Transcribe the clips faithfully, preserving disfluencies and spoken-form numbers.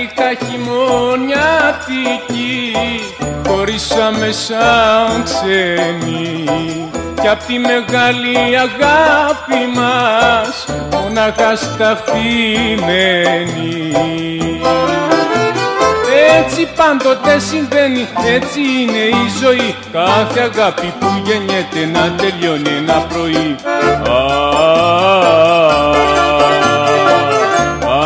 νύχτα χειμωνιάτικη χωρίσαμε σαν ξένοι κι απ' τη μεγάλη αγάπη μας μονάχα σταχτημένοι. Έτσι πάντοτε συμβαίνει, έτσι είναι η ζωή. Κάθε αγάπη που γεννιέται να τελειώνει ένα πρωί. Α, α, α,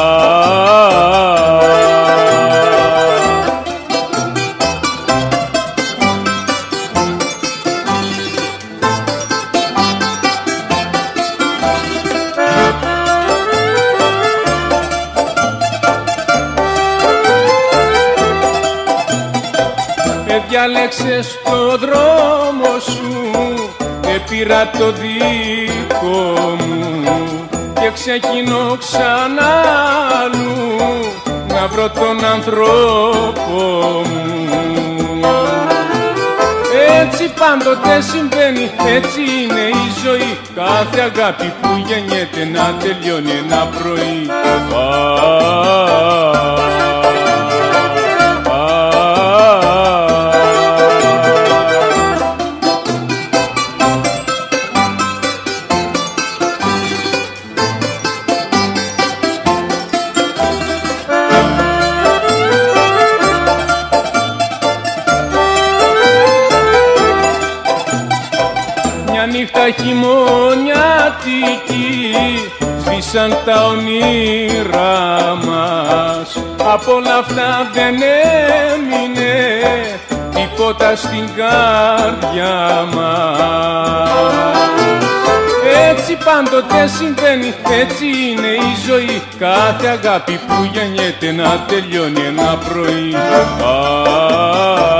διάλεξες το δρόμο σου και πήρα το δικό μου και ξεκινώ ξανά αλλού να βρω τον ανθρώπο μου. Έτσι πάντοτε συμβαίνει, έτσι είναι η ζωή. Κάθε αγάπη που γεννιέται να τελειώνει ένα πρωί. Α, νύχτα χειμωνιάτικη σβήσαν τα όνειρά μας. Απ' όλα αυτά δεν έμεινε τίποτα στην καρδιά μας. Έτσι πάντοτε συμβαίνει, έτσι είναι η ζωή. Κάθε αγάπη που γεννιέται να τελειώνει ένα πρωί. Α,